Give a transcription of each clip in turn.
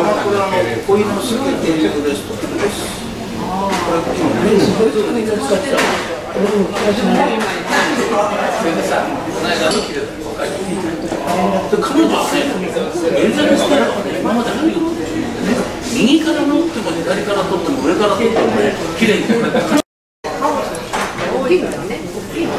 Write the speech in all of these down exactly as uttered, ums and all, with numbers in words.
恋のすけっていうレストランです。彼女はね、エリザベス・テイラーはね、今まで何を右から乗っても左から撮っても上から撮ってもね、綺麗に撮れた。大きいからね、大きい。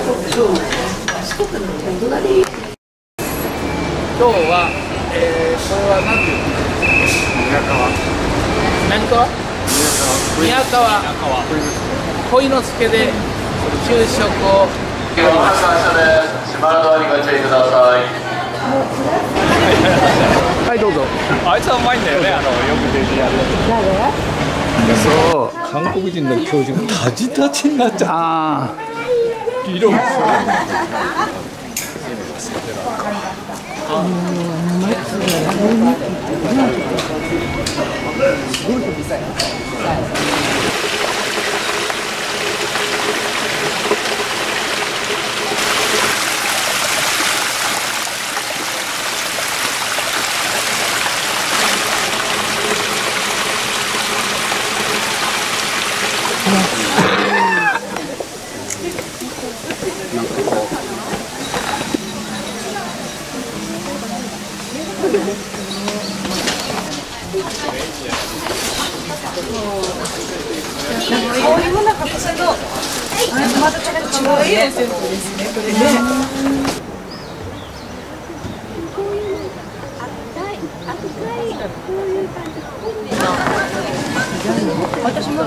今日は、えー、これは何ていうの？宮川。何川？宮川。宮川。恋之助で昼食を。島のドアにご注意ください。はい、どうぞ。あいつはうまいんだよね、あのよく出てやる。誰？そう、韓国人の教授がタジタチになっちゃった。ああ。色もそう。 香りもなかったけど、またちょっと違ういいセンスですね、これね。私も。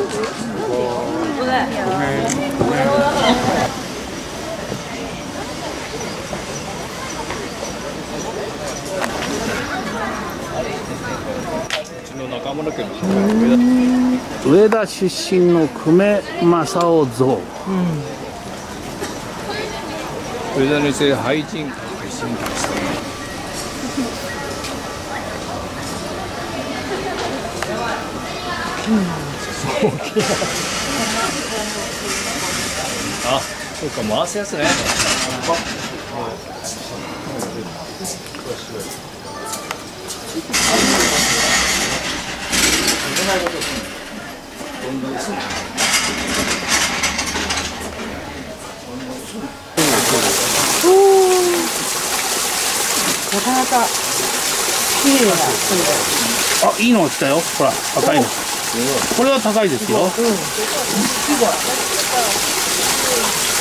上田出身の久米正雄像、うん、 上田にせ俳人配信ですね。あ、そうか、回すやつね。 なかなか綺麗な。 あ、いいの来たよ。ほら、高いの。これは高いですよ。うん。